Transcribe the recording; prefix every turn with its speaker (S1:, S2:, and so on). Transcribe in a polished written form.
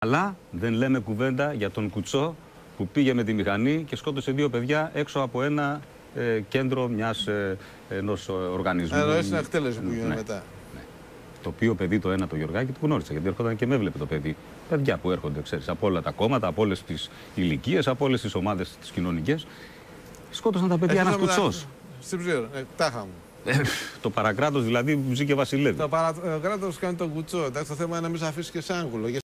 S1: Αλλά δεν λέμε κουβέντα για τον Κουτσό που πήγε με τη μηχανή και σκότωσε 2 παιδιά έξω από ένα κέντρο ενός οργανισμού.
S2: Εννοείς την εκτέλεση που γίνεται μετά.
S1: Ναι. Το οποίο παιδί το ένα το Γιωργάκη το γνώρισα, γιατί έρχονταν και με έβλεπε το παιδί. Παιδιά που έρχονται, ξέρεις, από όλα τα κόμματα, από όλες τις ηλικίες, από όλες τις ομάδες τις κοινωνικές. Σκότωσαν τα παιδιά ένας Κουτσός.
S2: Στην ψήρο, τάχα μου.
S1: Το παρακράτος δηλαδή ζει και βασιλεύει.
S2: Το παρακράτος κάνει τον Κουτσό. Εντάξει, το θέμα είναι να μην σε αφήσει και σ' άγγουλο.